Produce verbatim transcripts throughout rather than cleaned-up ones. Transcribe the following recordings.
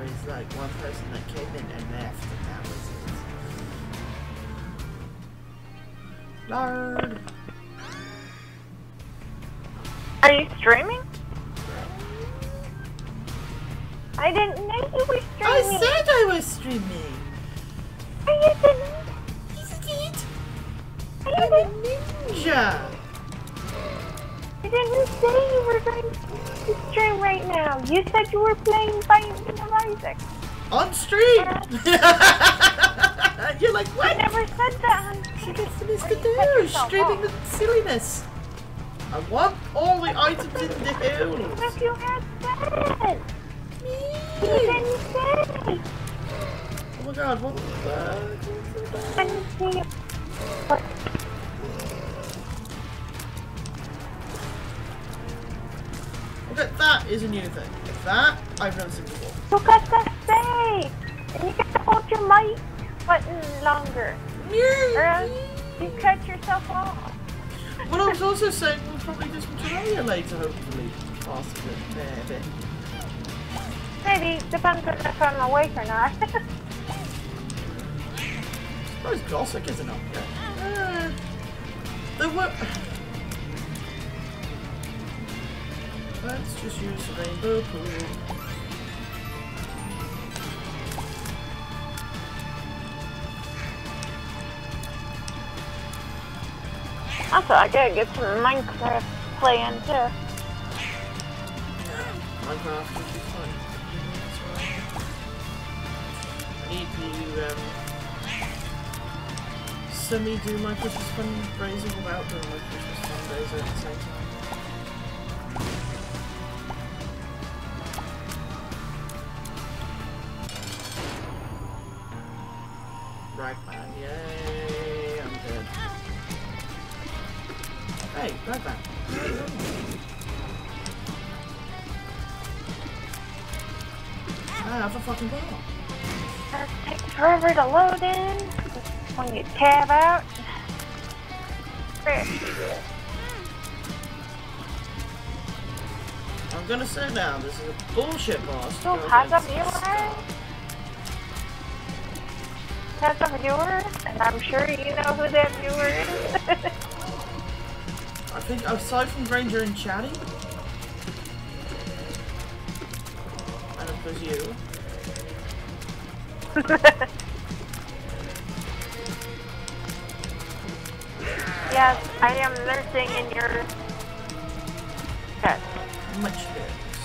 is like one person that came in and left, and that was it. Lord. Are you streaming? I didn't know you were streaming. I said I was streaming. I didn't. He's a kid. I I'm a didn't. ninja. I didn't say you were going to stream right now. You said you were playing Binding of Isaac. On stream. You're like, what? I never said that. She gets things to do. Streaming the silliness. I want all the items in the hills. What you had said? Me. You didn't say. Oh my god, what the fuck? I didn't see you. What? Okay, that is a new thing. That I've never seen before. You got to say. And you got to hold your mic button longer. Or else you cut yourself off. But I was also saying we'll probably do some Terraria later, hopefully. Possibly. Maybe. Maybe. Depends on if I'm awake or not. I suppose Gothic isn't up yet. Uh, there were... Let's just use the rainbow pool. Also, I gotta get some Minecraft playing too. Minecraft would be fun. I need to um, semi do my Christmas fundraising without doing my Christmas fundraiser at the same time. Ragman, yay, I'm dead. Hey, Ragman. I have a fucking ball. It takes forever to load in when you tab out. I'm gonna say now, this is a bullshit boss. So has a viewer? Has a viewer? And I'm sure you know who that viewer is. I think aside from Ranger and Chatty, and of course you. Yes, I am nursing in your chest. Much better.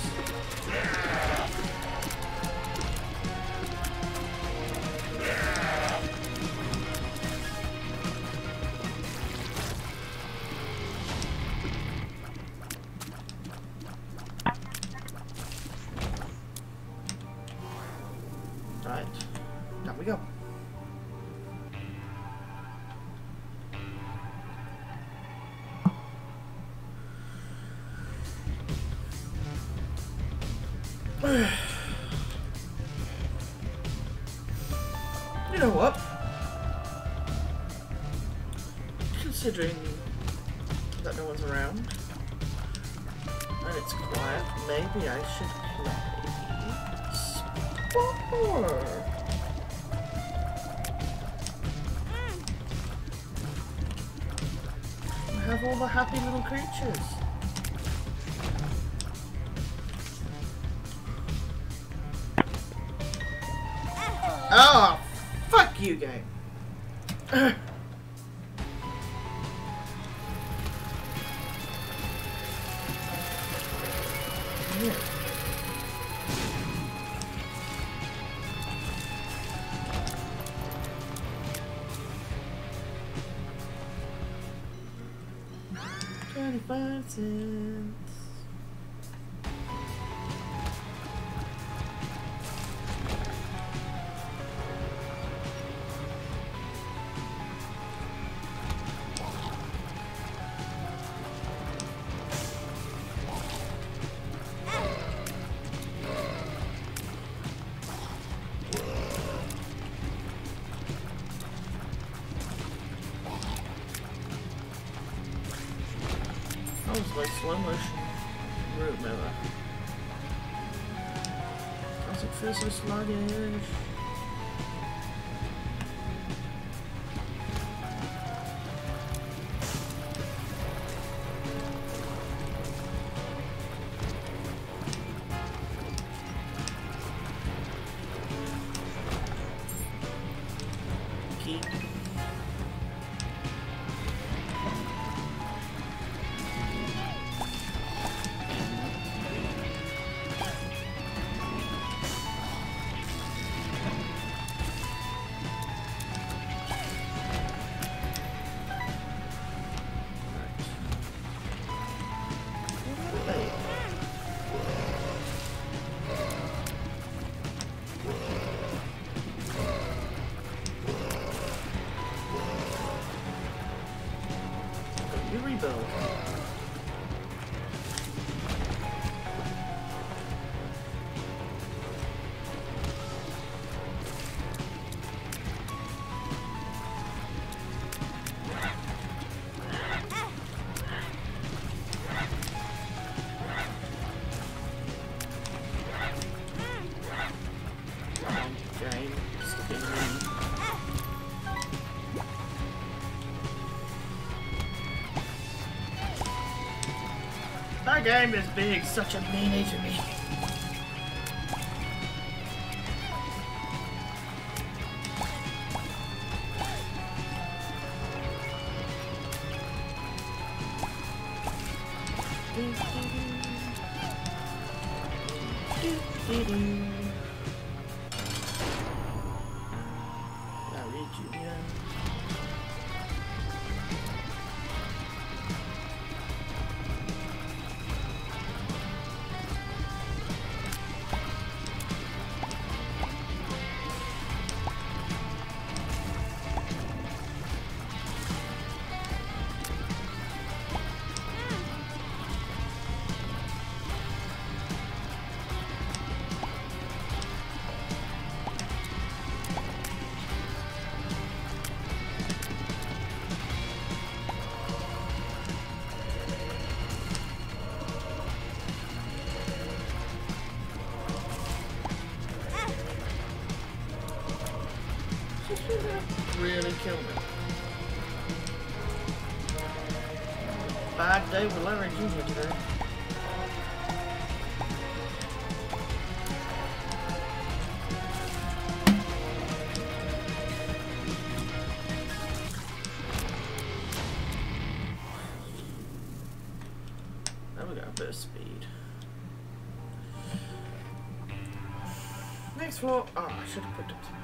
Right, down we go. You know what? Considering that no one's around and it's quiet, maybe I should play Spore. Have all the happy little creatures. Oh, fuck you, game. Yeah. Twenty-five cents. That was like slow motion root mirror. That's like feel so sluggish. That game is being such a meanie to me. Really kill me. Bad day with Larry Junior today. Now we got a bit of speed. Next for oh, I should have picked up some.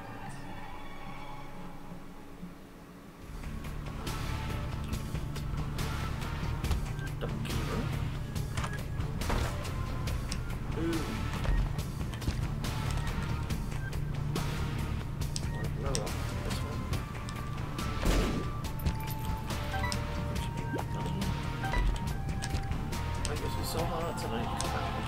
So hard tonight.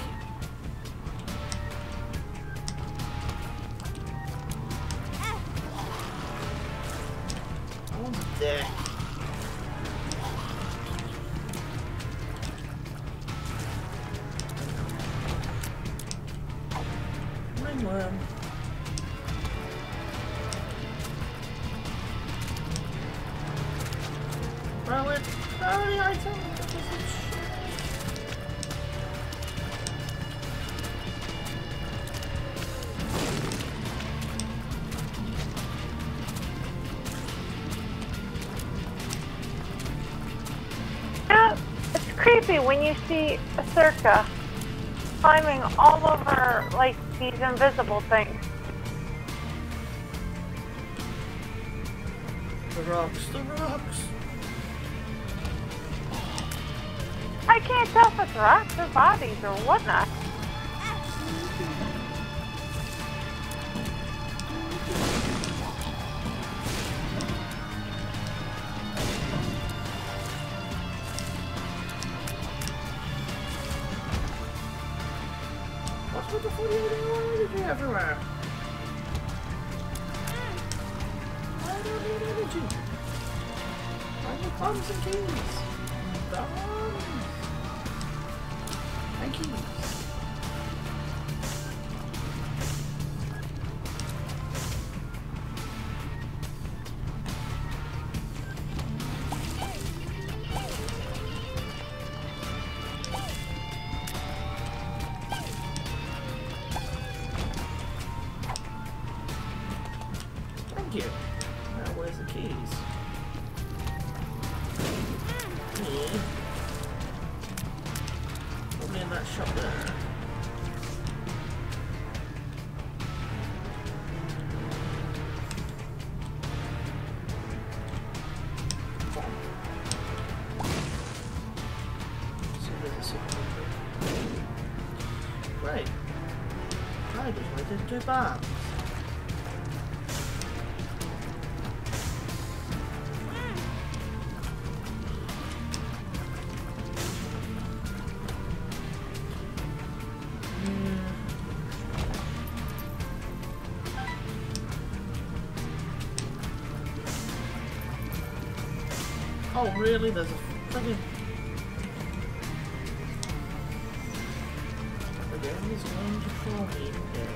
I want to death. Ringworm. Throw it. Throw the item. Creepy when you see a Circa climbing all over like these invisible things. The rocks, the rocks. I can't tell if it's rocks or bodies or whatnot. What the fuck are you doing everywhere? I don't need energy. I need bombs and keys. Bombs. And keys. spam. Oh really? There's a friggin' the game is going to call me today.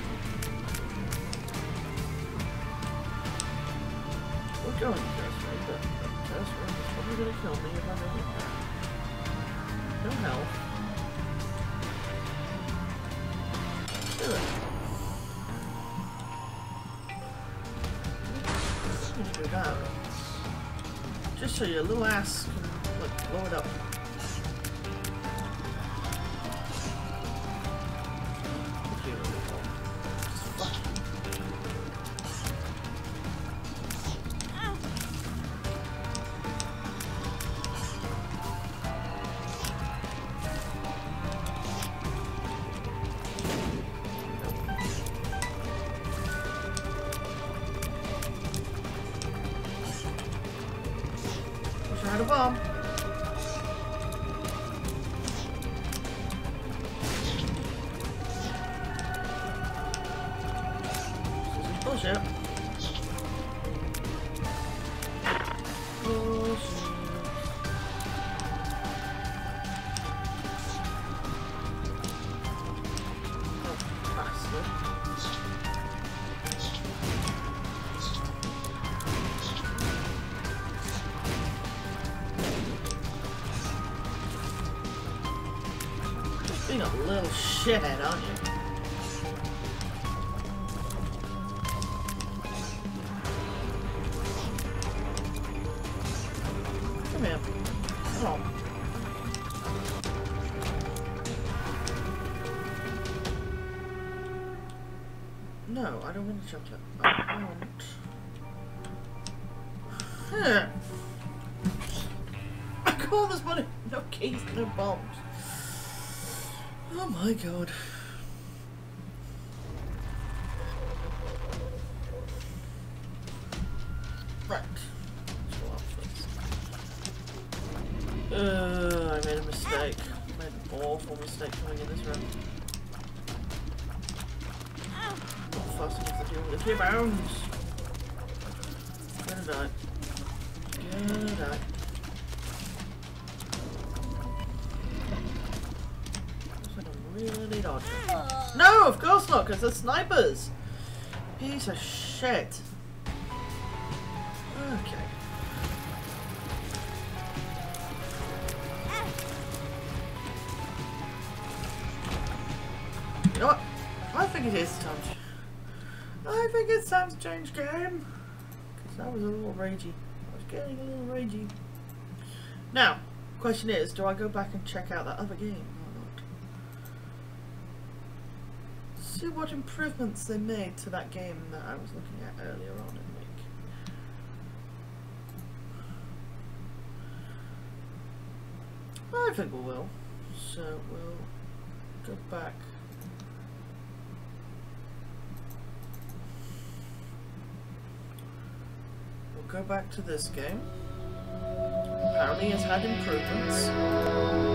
We're going to this room, but this room is probably gonna kill me if I make it there. No health. Do it. Let's do that. Just so your little ass can, look, blow it up. Try to bomb. This is bullshit. Bullshit. Oh, bastard. Being a little shithead, aren't you? Come here. Come on. No, I don't want chocolate. I want... Huh. I got all this money. No keys, no bombs. Oh my god. Right. Uh, I made a mistake. I made an awful mistake coming in this room. Not fast enough to deal with the two bounds. Gonna die. Gonna die. Really dodgy. No, of course not, because they're snipers. Piece of shit. Okay. You know what? I think it is time to... I think it's time to change game. Because that was a little ragey. I was getting a little ragey. Now, question is, do I go back and check out that other game? See what improvements they made to that game that I was looking at earlier on in the week. I think we will. So we'll go back. We'll go back to this game. Apparently it's had improvements.